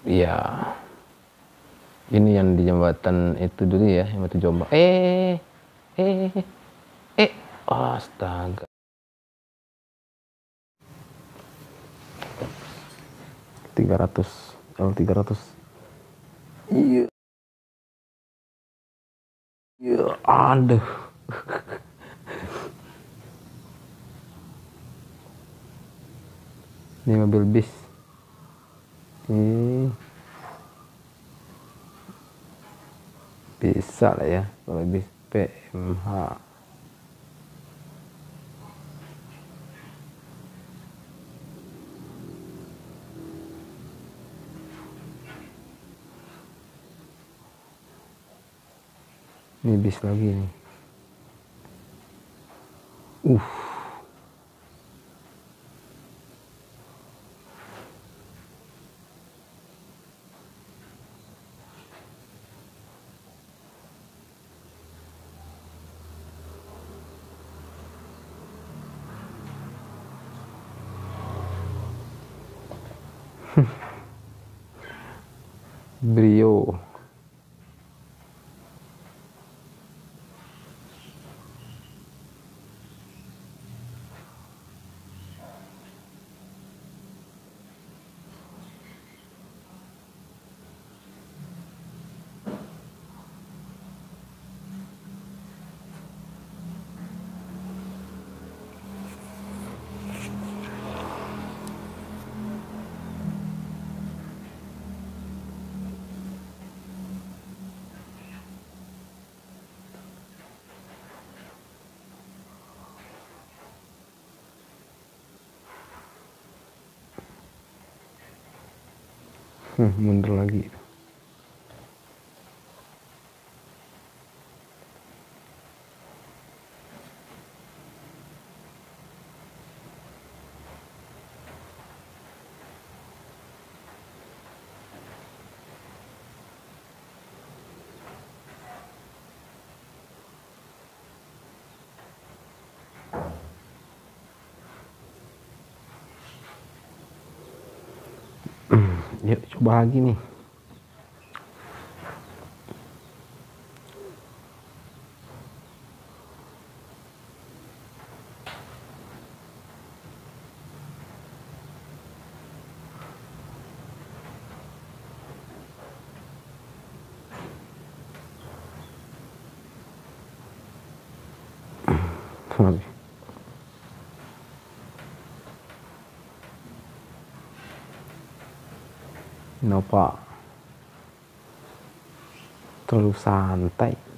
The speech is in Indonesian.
Iya. Ini yang di jembatan itu dulu ya, yang Batu Jombang. Astaga. 300, L300. Iya, iya, aduh. Ini mobil bis. Ini bisa lah ya kalau bis PMH. Ini bis lagi nih. Brio. Mundur lagi. Yuk coba lagi nih. Kenapa terlalu santai?